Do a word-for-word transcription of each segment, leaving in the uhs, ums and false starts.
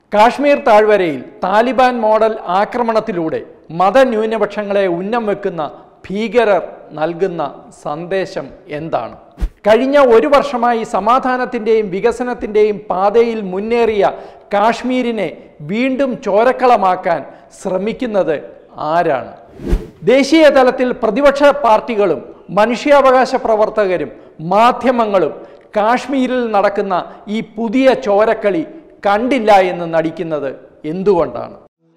കാശ്മീർ താഴ്വരയിൽ താലിബാൻ മോഡൽ ആക്രമണത്തിലൂടെ മതന്യൂനപക്ഷങ്ങളെ ഉന്നം വെക്കുന്ന ഭീകരർ നൽകുന്ന സന്ദേശം എന്താണ്? കഴിഞ്ഞ ഒരു വർഷമായി സമാധാനത്തിൻ്റെയും വികസനത്തിൻ്റെയും പാതയിൽ മുന്നേറിയ കാശ്മീരിനെ വീണ്ടും ചോരക്കളമാക്കാൻ ശ്രമിക്കുന്നത് ആരാണ്? ദേശീയ തലത്തിൽ പ്രതിപക്ഷ പാർട്ടികളും മനുഷ്യാവകാശ പ്രവർത്തകരും മാധ്യമങ്ങളും കാശ്മീരിൽ നടക്കുന്ന ഈ പുതിയ ചോരക്കളി കണ്ടില്ല എന്ന് നടിക്കുന്നത് എന്തുകൊണ്ടാണ്?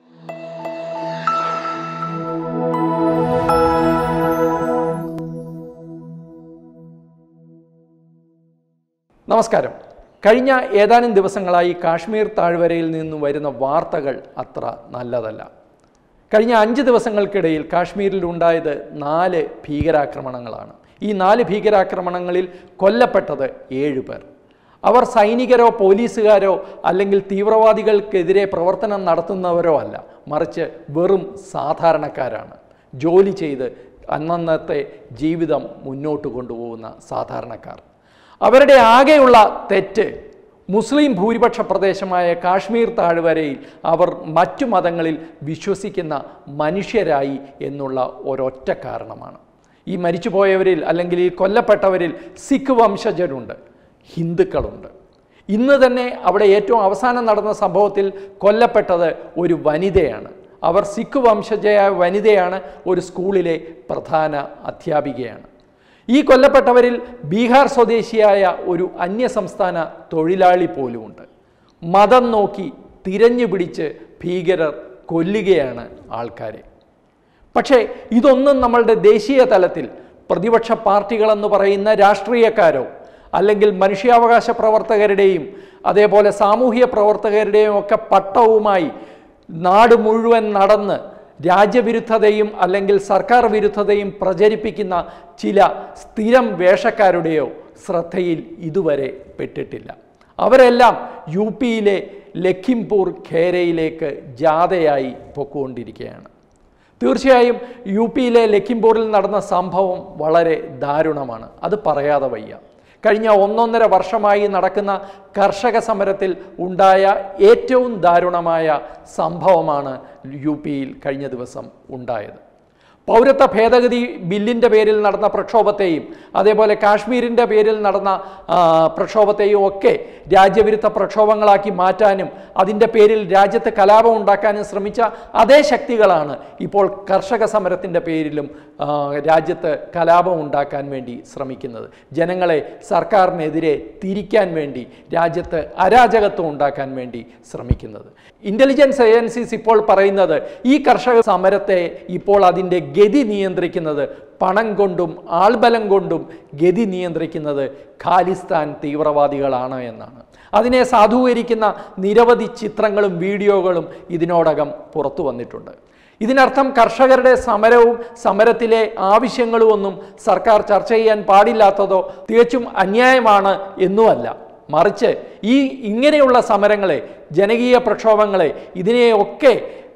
നമസ്കാരം. കഴിഞ്ഞ ഏതാനും ദിവസങ്ങളായി കാശ്മീർ താഴ്വരയിൽ നിന്നും വരുന്ന വാർത്തകൾ അത്ര നല്ലതല്ല. കഴിഞ്ഞ അഞ്ച് ദിവസങ്ങൾക്കിടയിൽ കാശ്മീരിൽ ഉണ്ടായത് നാല് ഭീകരാക്രമണങ്ങളാണ്. ഈ നാല് ഭീകരാക്രമണങ്ങളിൽ കൊല്ലപ്പെട്ടത് ഏഴ് പേർ. അവർ സൈനികരോ പോലീസുകാരോ അല്ലെങ്കിൽ തീവ്രവാദികൾക്കെതിരെ പ്രവർത്തനം നടത്തുന്നവരോ അല്ല, മറിച്ച് വെറും സാധാരണക്കാരാണ്. ജോലി ചെയ്ത് അന്നന്നത്തെ ജീവിതം മുന്നോട്ട് കൊണ്ടുപോകുന്ന സാധാരണക്കാർ. അവരുടെ ആകെയുള്ള തെറ്റ് മുസ്ലിം ഭൂരിപക്ഷ പ്രദേശമായ കാശ്മീർ താഴ്വരയിൽ അവർ മറ്റു മതങ്ങളിൽ വിശ്വസിക്കുന്ന മനുഷ്യരായി എന്നുള്ള ഒരൊറ്റ കാരണമാണ്. ഈ മരിച്ചുപോയവരിൽ അല്ലെങ്കിൽ ഈ കൊല്ലപ്പെട്ടവരിൽ സിഖ് വംശജരുണ്ട്, ഹിന്ദുക്കളുണ്ട്. ഇന്ന് തന്നെ അവിടെ ഏറ്റവും അവസാനം നടന്ന സംഭവത്തിൽ കൊല്ലപ്പെട്ടത് ഒരു വനിതയാണ്. അവർ സിഖ് വംശജയായ വനിതയാണ്, ഒരു സ്കൂളിലെ പ്രധാന അധ്യാപികയാണ്. ഈ കൊല്ലപ്പെട്ടവരിൽ ബീഹാർ സ്വദേശിയായ ഒരു അന്യസംസ്ഥാന തൊഴിലാളി പോലുമുണ്ട്. മതം നോക്കി തിരഞ്ഞു പിടിച്ച് ഭീകരർ കൊല്ലുകയാണ് ആൾക്കാരെ. പക്ഷേ ഇതൊന്നും നമ്മളുടെ ദേശീയ തലത്തിൽ പ്രതിപക്ഷ പാർട്ടികളെന്ന് പറയുന്ന രാഷ്ട്രീയക്കാരോ അല്ലെങ്കിൽ മനുഷ്യാവകാശ പ്രവർത്തകരുടെയും അതേപോലെ സാമൂഹ്യ പ്രവർത്തകരുടെയും ഒക്കെ പട്ടവുമായി നാട് മുഴുവൻ നടന്ന് രാജ്യവിരുദ്ധതയും അല്ലെങ്കിൽ സർക്കാർ വിരുദ്ധതയും പ്രചരിപ്പിക്കുന്ന ചില സ്ഥിരം വേഷക്കാരുടെയോ ശ്രദ്ധയിൽ ഇതുവരെ പെട്ടിട്ടില്ല. അവരെല്ലാം യു പിയിലെ ലഖിംപൂർ ഖേരയിലേക്ക് ജാഥയായി പൊക്കുകൊണ്ടിരിക്കുകയാണ്. തീർച്ചയായും യു പിയിലെ ലഖിംപൂരിൽ നടന്ന സംഭവം വളരെ ദാരുണമാണ്, അത് പറയാതെ വയ്യ. കഴിഞ്ഞ ഒന്നൊന്നര വർഷമായി നടക്കുന്ന കർഷക സമരത്തിൽ ഉണ്ടായ ഏറ്റവും ദാരുണമായ സംഭവമാണ് യു പിയിൽ കഴിഞ്ഞ ദിവസം ഉണ്ടായത്. പൗരത്വ ഭേദഗതി ബില്ലിൻ്റെ പേരിൽ നടന്ന പ്രക്ഷോഭത്തെയും അതേപോലെ കാശ്മീരിൻ്റെ പേരിൽ നടന്ന പ്രക്ഷോഭത്തെയും ഒക്കെ രാജ്യവിരുദ്ധ പ്രക്ഷോഭങ്ങളാക്കി മാറ്റാനും അതിൻ്റെ പേരിൽ രാജ്യത്ത് കലാപം ഉണ്ടാക്കാനും ശ്രമിച്ച അതേ ശക്തികളാണ് ഇപ്പോൾ കർഷക സമരത്തിൻ്റെ പേരിലും രാജ്യത്ത് കലാപം ഉണ്ടാക്കാൻ വേണ്ടി ശ്രമിക്കുന്നത്. ജനങ്ങളെ സർക്കാരിനെതിരെ തിരിക്കാൻ വേണ്ടി, രാജ്യത്ത് അരാജകത്വം ഉണ്ടാക്കാൻ വേണ്ടി ശ്രമിക്കുന്നത്. ഇൻ്റലിജൻസ് ഏജൻസീസ് ഇപ്പോൾ പറയുന്നത് ഈ കർഷക സമരത്തെ ഇപ്പോൾ അതിൻ്റെ ഗതി നിയന്ത്രിക്കുന്നത് പണം കൊണ്ടും ആൾബലം കൊണ്ടും ഗതി നിയന്ത്രിക്കുന്നത് ഖാലിസ്ഥാൻ തീവ്രവാദികളാണ് എന്നാണ്. അതിനെ സാധൂകരിക്കുന്ന നിരവധി ചിത്രങ്ങളും വീഡിയോകളും ഇതിനോടകം പുറത്തു വന്നിട്ടുണ്ട്. ഇതിനർത്ഥം കർഷകരുടെ സമരവും സമരത്തിലെ ആവശ്യങ്ങളും ഒന്നും സർക്കാർ ചർച്ച ചെയ്യാൻ പാടില്ലാത്തതോ തികച്ചും അന്യായമാണ് എന്നുമല്ല, മറിച്ച് ഈ ഇങ്ങനെയുള്ള സമരങ്ങളെ, ജനകീയ പ്രക്ഷോഭങ്ങളെ, ഇതിനെയൊക്കെ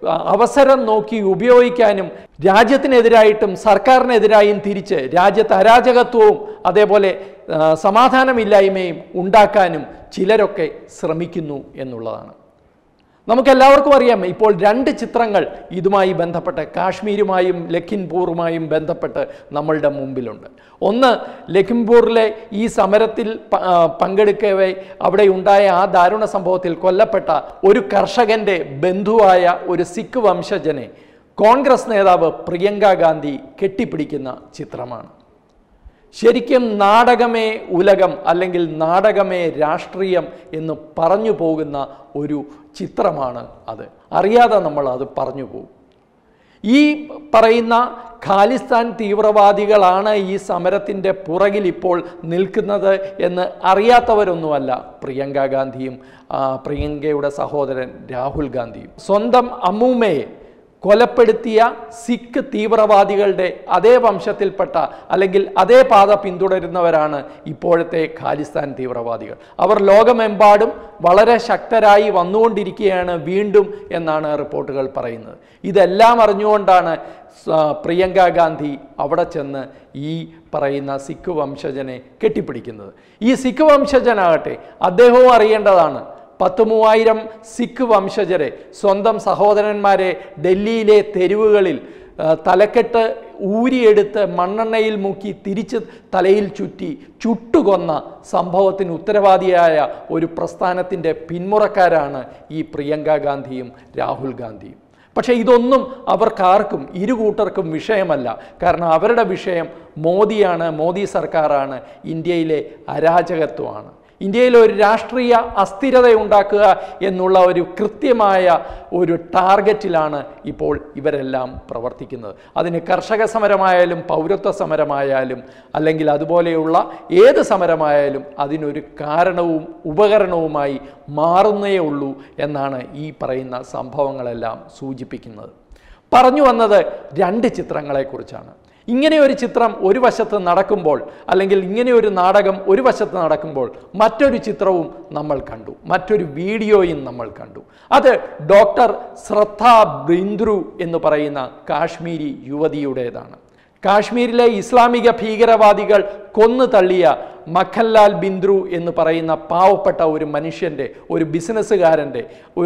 അവസരം നോക്കി ഉപയോഗിക്കാനും രാജ്യത്തിനെതിരായിട്ടും സർക്കാരിനെതിരായും തിരിച്ച് രാജ്യത്ത് അരാജകത്വവും അതേപോലെ സമാധാനമില്ലായ്മയും ഉണ്ടാക്കാനും ചിലരൊക്കെ ശ്രമിക്കുന്നു എന്നുള്ളതാണ്. നമുക്കെല്ലാവർക്കും അറിയാം, ഇപ്പോൾ രണ്ട് ചിത്രങ്ങൾ ഇതുമായി ബന്ധപ്പെട്ട്, കാശ്മീരുമായും ലഖിംപൂറുമായും ബന്ധപ്പെട്ട് നമ്മളുടെ മുമ്പിലുണ്ട്. ഒന്ന്, ലഖിംപൂറിലെ ഈ സമരത്തിൽ പങ്കെടുക്കവേ അവിടെ ഉണ്ടായ ആ ദാരുണ സംഭവത്തിൽ കൊല്ലപ്പെട്ട ഒരു കർഷകൻ്റെ ബന്ധുവായ ഒരു സിഖ് വംശജനെ കോൺഗ്രസ് നേതാവ് പ്രിയങ്ക ഗാന്ധി കെട്ടിപ്പിടിക്കുന്ന ചിത്രമാണ്. ശരിക്കും നാടകമേ ഉലകം അല്ലെങ്കിൽ നാടകമേ രാഷ്ട്രീയം എന്ന് പറഞ്ഞു പോകുന്ന ഒരു ചിത്രമാണ് അത്. അറിയാതെ നമ്മൾ അത് പറഞ്ഞു പോകും. ഈ പറയുന്ന ഖാലിസ്ഥാൻ തീവ്രവാദികളാണ് ഈ സമരത്തിൻ്റെ പുറകിൽ ഇപ്പോൾ നിൽക്കുന്നത് എന്ന് അറിയാത്തവരൊന്നുമല്ല പ്രിയങ്ക ഗാന്ധിയും പ്രിയങ്കയുടെ സഹോദരൻ രാഹുൽ ഗാന്ധിയും. സ്വന്തം അമ്മൂമ്മയെ കൊലപ്പെടുത്തിയ സിഖ് തീവ്രവാദികളുടെ അതേ വംശത്തിൽപ്പെട്ട അല്ലെങ്കിൽ അതേ പാത പിന്തുടരുന്നവരാണ് ഇപ്പോഴത്തെ ഖാലിസ്ഥാൻ തീവ്രവാദികൾ. അവർ ലോകമെമ്പാടും വളരെ ശക്തരായി വന്നുകൊണ്ടിരിക്കുകയാണ് വീണ്ടും എന്നാണ് റിപ്പോർട്ടുകൾ പറയുന്നത്. ഇതെല്ലാം അറിഞ്ഞുകൊണ്ടാണ് പ്രിയങ്ക ഗാന്ധി അവിടെ ചെന്ന് ഈ പറയുന്ന സിഖ് വംശജനെ കെട്ടിപ്പിടിക്കുന്നത്. ഈ സിഖ് വംശജനാകട്ടെ അദ്ദേഹവും അറിയേണ്ടതാണ് പത്ത് മൂവായിരം സിഖ് വംശജരെ, സ്വന്തം സഹോദരന്മാരെ ഡൽഹിയിലെ തെരുവുകളിൽ തലക്കെട്ട് ഊരിയെടുത്ത് മണ്ണെണ്ണയിൽ മുക്കി തിരിച്ച് തലയിൽ ചുറ്റി ചുട്ടുകൊന്ന സംഭവത്തിന് ഉത്തരവാദിയായ ഒരു പ്രസ്ഥാനത്തിൻ്റെ പിന്മുറക്കാരാണ് ഈ പ്രിയങ്ക ഗാന്ധിയും രാഹുൽ ഗാന്ധിയും. പക്ഷേ ഇതൊന്നും അവർക്കാർക്കും ഇരു കൂട്ടർക്കും വിഷയമല്ല. കാരണം അവരുടെ വിഷയം മോദിയാണ്, മോദി സർക്കാരാണ്, ഇന്ത്യയിലെ അരാജകത്വമാണ്. ഇന്ത്യയിൽ ഒരു രാഷ്ട്രീയ അസ്ഥിരത ഉണ്ടാക്കുക എന്നുള്ള ഒരു കൃത്യമായ ഒരു ടാർഗറ്റിലാണ് ഇപ്പോൾ ഇവരെല്ലാം പ്രവർത്തിക്കുന്നത്. അതിന് കർഷക സമരമായാലും പൗരത്വ സമരമായാലും അല്ലെങ്കിൽ അതുപോലെയുള്ള ഏത് സമരമായാലും അതിനൊരു കാരണവും ഉപകരണവുമായി മാറുന്നേ ഉള്ളൂ എന്നാണ് ഈ പറയുന്ന സംഭവങ്ങളെല്ലാം സൂചിപ്പിക്കുന്നത്. പറഞ്ഞു വന്നത് രണ്ട് ചിത്രങ്ങളെക്കുറിച്ചാണ്. ഇങ്ങനെ ഒരു ചിത്രം ഒരു വശത്ത് നടക്കുമ്പോൾ അല്ലെങ്കിൽ ഇങ്ങനെ ഒരു നാടകം ഒരു വശത്ത് നടക്കുമ്പോൾ മറ്റൊരു ചിത്രവും നമ്മൾ കണ്ടു, മറ്റൊരു വീഡിയോയും നമ്മൾ കണ്ടു. അത് ഡോക്ടർ ശ്രദ്ധ ബിന്ദ്രു എന്ന് പറയുന്ന കാശ്മീരി യുവതിയുടേതാണ്. കാശ്മീരിലെ ഇസ്ലാമിക ഭീകരവാദികൾ കൊന്നു തള്ളിയ മഖൻലാൽ ബിന്ദ്രു എന്ന് പറയുന്ന പാവപ്പെട്ട ഒരു മനുഷ്യൻ്റെ, ഒരു ബിസിനസ്സുകാരൻ്റെ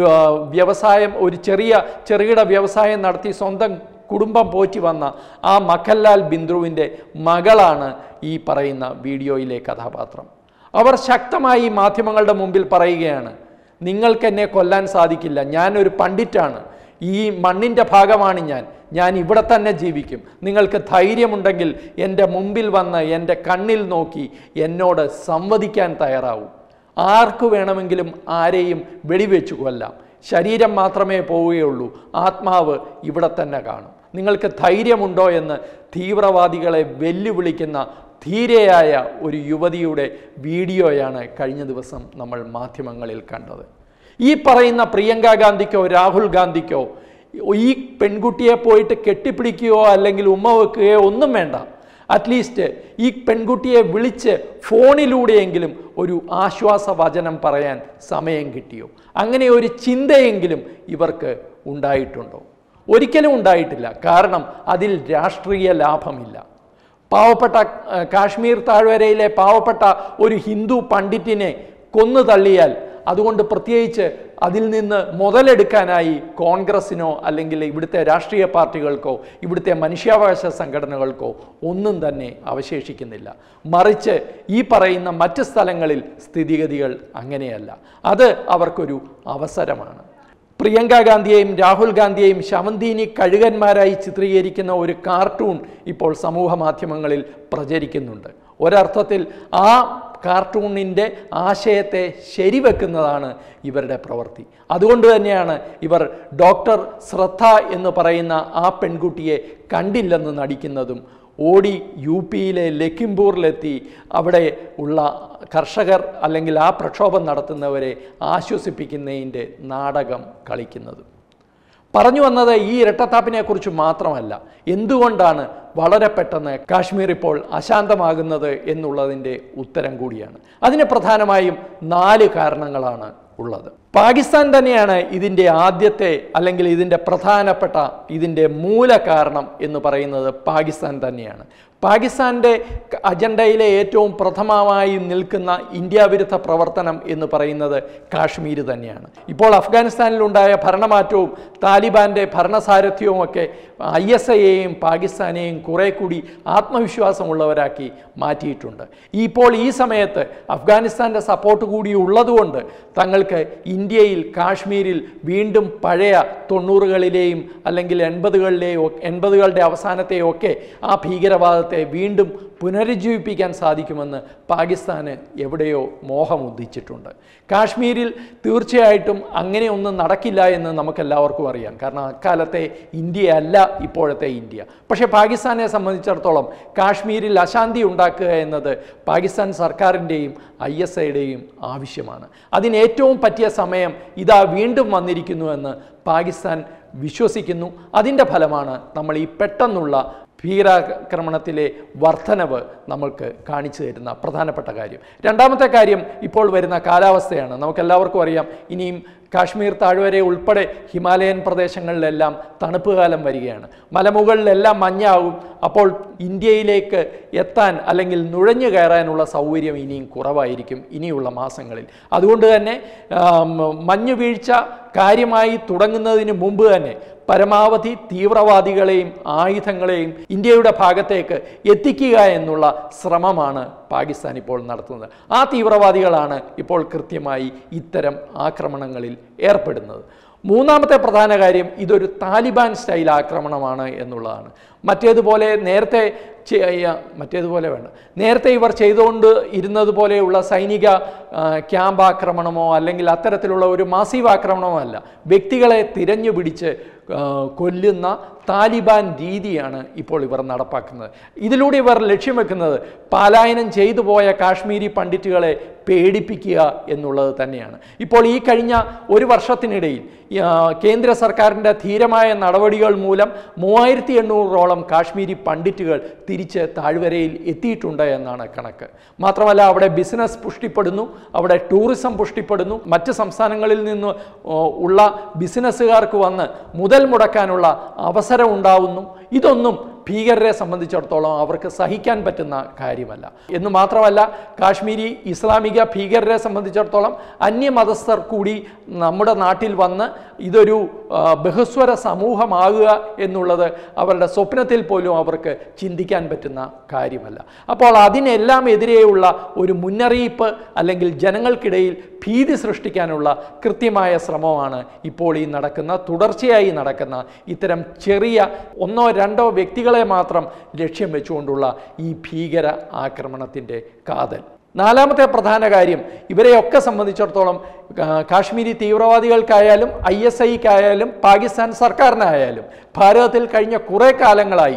വ്യവസായം, ഒരു ചെറിയ ചെറുകിട വ്യവസായം നടത്തി സ്വന്തം കുടുംബം പോറ്റി വന്ന ആ മഖൻലാൽ ബിന്ദ്രുവിൻ്റെ മകളാണ് ഈ പറയുന്ന വീഡിയോയിലെ കഥാപാത്രം. അവർ ശക്തമായി മാധ്യമങ്ങളുടെ മുമ്പിൽ പറയുകയാണ്, നിങ്ങൾക്കെന്നെ കൊല്ലാൻ സാധിക്കില്ല, ഞാനൊരു പണ്ഡിറ്റാണ്, ഈ മണ്ണിൻ്റെ ഭാഗമാണ് ഞാൻ ഞാൻ ഇവിടെ തന്നെ ജീവിക്കും, നിങ്ങൾക്ക് ധൈര്യമുണ്ടെങ്കിൽ എൻ്റെ മുമ്പിൽ വന്ന് എൻ്റെ കണ്ണിൽ നോക്കി എന്നോട് സംവദിക്കാൻ തയ്യാറാവൂ. ആർക്കു വേണമെങ്കിലും ആരെയും വെടിവെച്ചു കൊല്ലാം, ശരീരം മാത്രമേ പോവുകയുള്ളൂ, ആത്മാവ് ഇവിടെ തന്നെ കാണും, നിങ്ങൾക്ക് ധൈര്യമുണ്ടോ എന്ന് തീവ്രവാദികളെ വെല്ലുവിളിക്കുന്ന ധീരയായ ഒരു യുവതിയുടെ വീഡിയോയാണ് കഴിഞ്ഞ ദിവസം നമ്മൾ മാധ്യമങ്ങളിൽ കണ്ടത്. ഈ പറയുന്ന പ്രിയങ്ക ഗാന്ധിക്കോ രാഹുൽ ഗാന്ധിക്കോ ഈ പെൺകുട്ടിയെ പോയിട്ട് കെട്ടിപ്പിടിക്കുകയോ അല്ലെങ്കിൽ ഉമ്മ വെക്കുകയോ ഒന്നും വേണ്ട. അറ്റ്ലീസ്റ്റ് ഈ പെൺകുട്ടിയെ വിളിച്ച് ഫോണിലൂടെയെങ്കിലും ഒരു ആശ്വാസ വചനം പറയാൻ സമയം കിട്ടിയോ? അങ്ങനെ ഒരു ചിന്തയെങ്കിലും ഇവർക്ക് ഉണ്ടായിട്ടുണ്ടോ? ഒരിക്കലും ഉണ്ടായിട്ടില്ല. കാരണം അതിൽ രാഷ്ട്രീയ ലാഭമില്ല. പാവപ്പെട്ട കാശ്മീർ താഴ്വരയിലെ പാവപ്പെട്ട ഒരു ഹിന്ദു പണ്ഡിറ്റിനെ കൊന്നു തള്ളിയാൽ അതുകൊണ്ട് പ്രത്യേകിച്ച് അതിൽ നിന്ന് മുതലെടുക്കാനായി കോൺഗ്രസിനോ അല്ലെങ്കിൽ ഇവിടുത്തെ രാഷ്ട്രീയ പാർട്ടികൾക്കോ ഇവിടുത്തെ മനുഷ്യാവകാശ സംഘടനകൾക്കോ ഒന്നും തന്നെ അവശേഷിക്കുന്നില്ല. മറിച്ച് ഈ പറയുന്ന മറ്റ് സ്ഥലങ്ങളിൽ സ്ഥിതിഗതികൾ അങ്ങനെയല്ല. അത് അവർക്കൊരു അവസരമാണ്. പ്രിയങ്ക ഗാന്ധിയെയും രാഹുൽ ഗാന്ധിയെയും ശവന്തീനി കഴുകന്മാരായി ചിത്രീകരിക്കുന്ന ഒരു കാർട്ടൂൺ ഇപ്പോൾ സമൂഹ മാധ്യമങ്ങളിൽ പ്രചരിക്കുന്നുണ്ട്. ഒരർത്ഥത്തിൽ ആ കാർട്ടൂണിൻ്റെ ആശയത്തെ ശരിവെക്കുന്നതാണ് ഇവരുടെ പ്രവൃത്തി. അതുകൊണ്ട് തന്നെയാണ് ഇവർ ഡോക്ടർ ശ്രദ്ധ എന്ന് പറയുന്ന ആ പെൺകുട്ടിയെ കണ്ടില്ലെന്ന് നടിക്കുന്നതും ഓടി യു പിയിലെ ലഖിംപൂരിലെത്തി അവിടെ ഉള്ള കർഷകർ അല്ലെങ്കിൽ ആ പ്രക്ഷോഭം നടത്തുന്നവരെ ആശ്വസിപ്പിക്കുന്നതിൻ്റെ നാടകം കളിക്കുന്നതും. പറഞ്ഞു വന്നത് ഈ ഇരട്ടത്താപ്പിനെ കുറിച്ച് മാത്രമല്ല, എന്തുകൊണ്ടാണ് വളരെ പെട്ടെന്ന് കാശ്മീർ ഇപ്പോൾ അശാന്തമാകുന്നത് എന്നുള്ളതിൻ്റെ ഉത്തരം കൂടിയാണ്. അതിന് പ്രധാനമായും നാല് കാരണങ്ങളാണ് ഉള്ളത്. പാകിസ്ഥാൻ തന്നെയാണ് ഇതിൻ്റെ ആദ്യത്തെ അല്ലെങ്കിൽ ഇതിൻ്റെ പ്രധാനപ്പെട്ട ഇതിൻ്റെ മൂല കാരണം എന്ന് പറയുന്നത് പാകിസ്ഥാൻ തന്നെയാണ്. പാകിസ്ഥാൻ്റെ അജണ്ടയിലെ ഏറ്റവും പ്രഥമമായി നിൽക്കുന്ന ഇന്ത്യ വിരുദ്ധ പ്രവർത്തനം എന്ന് പറയുന്നത് കാശ്മീർ തന്നെയാണ്. ഇപ്പോൾ അഫ്ഗാനിസ്ഥാനിലുണ്ടായ ഭരണമാറ്റവും താലിബാൻ്റെ ഭരണസാരഥ്യവുമൊക്കെ ഐ എസ് ഐയെയും പാകിസ്ഥാനെയും കുറെ കൂടി ആത്മവിശ്വാസമുള്ളവരാക്കി മാറ്റിയിട്ടുണ്ട്. ഇപ്പോൾ ഈ സമയത്ത് അഫ്ഗാനിസ്ഥാൻ്റെ സപ്പോർട്ട് കൂടി ഉള്ളതുകൊണ്ട് തങ്ങൾക്ക് ഇന്ത്യയിൽ കാശ്മീരിൽ വീണ്ടും പഴയ തൊണ്ണൂറുകളിലെയും അല്ലെങ്കിൽ എൺപതുകളിലെയോ എൺപതുകളുടെ അവസാനത്തെയോ ഒക്കെ ആ ഭീകരവാദത്തെ വീണ്ടും പുനരുജ്ജീവിപ്പിക്കാൻ സാധിക്കുമെന്ന് പാകിസ്ഥാന് എവിടെയോ മോഹമുദിച്ചിട്ടുണ്ട്. കാശ്മീരിൽ തീർച്ചയായിട്ടും അങ്ങനെയൊന്നും നടക്കില്ല എന്ന് നമുക്കെല്ലാവർക്കും അറിയാം. കാരണം അക്കാലത്തെ ഇന്ത്യയല്ല ഇപ്പോഴത്തെ ഇന്ത്യ. പക്ഷേ പാകിസ്ഥാനെ സംബന്ധിച്ചിടത്തോളം കാശ്മീരിൽ അശാന്തി ഉണ്ടാക്കുക എന്നത് പാകിസ്ഥാൻ സർക്കാരിൻ്റെയും ഐ എസ് ഐയുടെയും ആവശ്യമാണ്. അതിന് ഏറ്റവും പറ്റിയ സമയം ഇതാ വീണ്ടും വന്നിരിക്കുന്നുവെന്ന് പാകിസ്ഥാൻ വിശ്വസിക്കുന്നു. അതിൻ്റെ ഫലമാണ് നമ്മൾ ഈ പെട്ടെന്നുള്ള ഭീകരാക്രമണത്തിലെ വർധനവ് നമ്മൾക്ക് കാണിച്ചു തരുന്ന പ്രധാനപ്പെട്ട കാര്യം. രണ്ടാമത്തെ കാര്യം ഇപ്പോൾ വരുന്ന കാലാവസ്ഥയാണ്. നമുക്കെല്ലാവർക്കും അറിയാം ഇനിയും കാശ്മീർ താഴ്വര ഉൾപ്പെടെ ഹിമാലയൻ പ്രദേശങ്ങളിലെല്ലാം തണുപ്പ് കാലം വരികയാണ്. മലമുകളിലെല്ലാം മഞ്ഞാവും. അപ്പോൾ ഇന്ത്യയിലേക്ക് എത്താൻ അല്ലെങ്കിൽ നുഴഞ്ഞു കയറാനുള്ള സൗകര്യം ഇനിയും കുറവായിരിക്കും ഇനിയുള്ള മാസങ്ങളിൽ. അതുകൊണ്ട് തന്നെ മഞ്ഞു വീഴ്ച കാര്യമായി തുടങ്ങുന്നതിന് മുമ്പ് തന്നെ പരമാവധി തീവ്രവാദികളെയും ആയുധങ്ങളെയും ഇന്ത്യയുടെ ഭാഗത്തേക്ക് എത്തിക്കുക എന്നുള്ള ശ്രമമാണ് പാകിസ്ഥാൻ ഇപ്പോൾ നടത്തുന്നത്. ആ തീവ്രവാദികളാണ് ഇപ്പോൾ കൃത്യമായി ഇത്തരം ആക്രമണങ്ങളിൽ ഏർപ്പെടുന്നത്. മൂന്നാമത്തെ പ്രധാന കാര്യം, ഇതൊരു താലിബാൻ സ്റ്റൈൽ ആക്രമണമാണ് എന്നുള്ളതാണ്. മറ്റേതുപോലെ നേരത്തെ മറ്റേതുപോലെ വേണ്ട നേരത്തെ ഇവർ ചെയ്തുകൊണ്ട് ഇരുന്നത് പോലെയുള്ള സൈനിക ക്യാമ്പ് ആക്രമണമോ അല്ലെങ്കിൽ അത്തരത്തിലുള്ള ഒരു മാസീവ് ആക്രമണമോ അല്ല. വ്യക്തികളെ തിരഞ്ഞു പിടിച്ച് കൊല്ലുന്ന താലിബാൻ രീതിയാണ് ഇപ്പോൾ ഇവർ നടപ്പാക്കുന്നത്. ഇതിലൂടെ ഇവർ ലക്ഷ്യം വെക്കുന്നത് പലായനം ചെയ്തു പോയ കാശ്മീരി പണ്ഡിറ്റുകളെ പേടിപ്പിക്കുക എന്നുള്ളത് തന്നെയാണ്. ഇപ്പോൾ ഈ കഴിഞ്ഞ ഒരു വർഷത്തിനിടയിൽ കേന്ദ്ര സർക്കാരിൻ്റെ ധീരമായ നടപടികൾ മൂലം മൂവായിരത്തി എണ്ണൂറോളം കാശ്മീരി പണ്ഡിറ്റുകൾ തിരിച്ച് താഴ്വരയിൽ എത്തിയിട്ടുണ്ട് എന്നാണ് കണക്ക്. മാത്രമല്ല അവിടെ ബിസിനസ് പുഷ്ടിപ്പെടുന്നു, അവിടെ ടൂറിസം പുഷ്ടിപ്പെടുന്നു. മറ്റ് സംസ്ഥാനങ്ങളിൽ നിന്ന് ഉള്ള ബിസിനസ്സുകാർക്ക് വന്ന് മുതൽ മുടക്കാനുള്ള അവസരം ഉണ്ടാവുന്നു. ഇതൊന്നും ഭീകരരെ സംബന്ധിച്ചിടത്തോളം അവർക്ക് സഹിക്കാൻ പറ്റുന്ന കാര്യമല്ല. എന്ന് മാത്രമല്ല, കാശ്മീരി ഇസ്ലാമിക ഭീകരരെ സംബന്ധിച്ചിടത്തോളം അന്യമതസ്ഥർ കൂടി നമ്മുടെ നാട്ടിൽ വന്ന് ഇതൊരു ബഹുസ്വര സമൂഹമാകുക എന്നുള്ളത് അവരുടെ സ്വപ്നത്തിൽ പോലും അവർക്ക് ചിന്തിക്കാൻ പറ്റുന്ന കാര്യമല്ല. അപ്പോൾ അതിനെല്ലാം എതിരെയുള്ള ഒരു മുന്നറിയിപ്പ് അല്ലെങ്കിൽ ജനങ്ങൾക്കിടയിൽ ഭീതി സൃഷ്ടിക്കാനുള്ള കൃത്യമായ ശ്രമമാണ് ഇപ്പോൾ ഈ നടക്കുന്ന തുടർച്ചയായി നടക്കുന്ന ഇത്തരം ചെറിയ ഒന്നോ രണ്ടോ വ്യക്തികളെ മാത്രം ലക്ഷ്യം വെച്ചുകൊണ്ടുള്ള ഈ ഭീകര ആക്രമണത്തിൻ്റെ കാതൽ. നാലാമത്തെ പ്രധാന കാര്യം, ഇവരെയൊക്കെ സംബന്ധിച്ചിടത്തോളം കാശ്മീരി തീവ്രവാദികൾക്കായാലും ഐ എസ് ഐക്കായാലും പാകിസ്ഥാൻ സർക്കാരിനായാലും ഭാരതത്തിൽ കഴിഞ്ഞ കുറേ കാലങ്ങളായി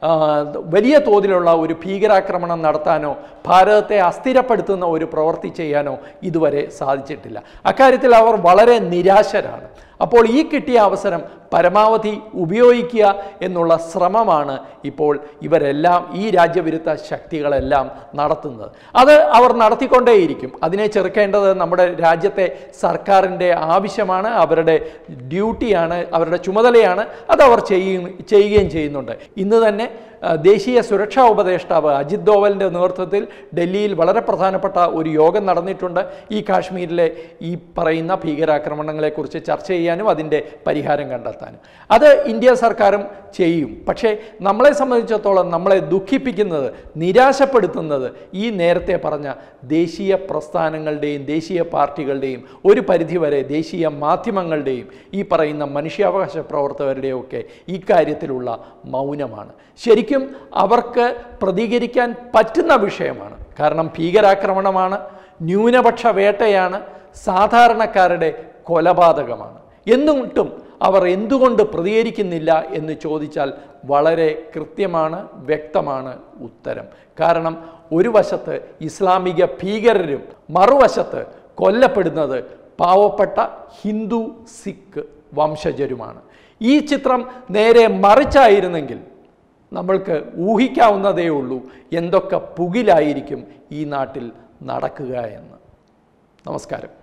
വലിയ തോതിലുള്ള ഒരു ഭീകരാക്രമണം നടത്താനോ ഭാരതത്തെ അസ്ഥിരപ്പെടുത്തുന്ന ഒരു പ്രവൃത്തി ചെയ്യാനോ ഇതുവരെ സാധിച്ചിട്ടില്ല. അക്കാര്യത്തിൽ അവർ വളരെ നിരാശരാണ്. അപ്പോൾ ഈ കിട്ടിയ അവസരം പരമാവധി ഉപയോഗിക്കുക എന്നുള്ള ശ്രമമാണ് ഇപ്പോൾ ഇവരെല്ലാം ഈ രാജ്യവിരുദ്ധ ശക്തികളെല്ലാം നടത്തുന്നത്. അത് അവർ നടത്തിക്കൊണ്ടേയിരിക്കും. അതിനെ ചെറുക്കേണ്ടത് നമ്മുടെ രാജ്യത്തെ സർക്കാരിൻ്റെ ആവശ്യമാണ്, അവരുടെ ഡ്യൂട്ടിയാണ്, അവരുടെ ചുമതലയാണ്. അതവർ ചെയ്യും ചെയ്യുകയും ചെയ്യുന്നുണ്ട്. ഇന്ന് തന്നെ ദേശീയ സുരക്ഷാ ഉപദേഷ്ടാവ് അജിത് ഡോവലിൻ്റെ നേതൃത്വത്തിൽ ഡൽഹിയിൽ വളരെ പ്രധാനപ്പെട്ട ഒരു യോഗം നടന്നിട്ടുണ്ട്. ഈ കാശ്മീരിലെ ഈ പറയുന്ന ഭീകരാക്രമണങ്ങളെക്കുറിച്ച് ചർച്ച ചെയ്യാനും അതിൻ്റെ പരിഹാരം കണ്ടെത്താനും. അത് ഇന്ത്യ സർക്കാരും ചെയ്യും. പക്ഷേ നമ്മളെ സംബന്ധിച്ചിടത്തോളം നമ്മളെ ദുഃഖിപ്പിക്കുന്നത്, നിരാശപ്പെടുത്തുന്നത് ഈ നേരത്തെ പറഞ്ഞ ദേശീയ പ്രസ്ഥാനങ്ങളുടെയും ദേശീയ പാർട്ടികളുടെയും ഒരു പരിധിവരെ ദേശീയ മാധ്യമങ്ങളുടെയും ഈ പറയുന്ന മനുഷ്യാവകാശ പ്രവർത്തകരുടെയും ഒക്കെ ഈ കാര്യത്തിലുള്ള മൗനമാണ്. ശരിക്കും അവർക്ക് പ്രതികരിക്കാൻ പറ്റുന്ന വിഷയമാണ്. കാരണം ഭീകരാക്രമണമാണ്, ന്യൂനപക്ഷ വേട്ടയാണ്, സാധാരണക്കാരുടെ കൊലപാതകമാണ്. എന്നിട്ടും അവർ എന്തുകൊണ്ട് പ്രതികരിക്കുന്നില്ല എന്ന് ചോദിച്ചാൽ വളരെ കൃത്യമാണ്, വ്യക്തമാണ് ഉത്തരം. കാരണം ഒരു വശത്ത് ഇസ്ലാമിക ഭീകരരും മറുവശത്ത് കൊല്ലപ്പെടുന്നത് പാവപ്പെട്ട ഹിന്ദു സിഖ് വംശജരുമാണ്. ഈ ചിത്രം നേരെ മറിച്ചായിരുന്നെങ്കിൽ നമ്മൾക്ക് ഊഹിക്കാവുന്നതേ ഉള്ളൂ എന്തൊക്കെ പുകിലായിരിക്കും ഈ നാട്ടിൽ നടക്കുക എന്ന്. നമസ്കാരം.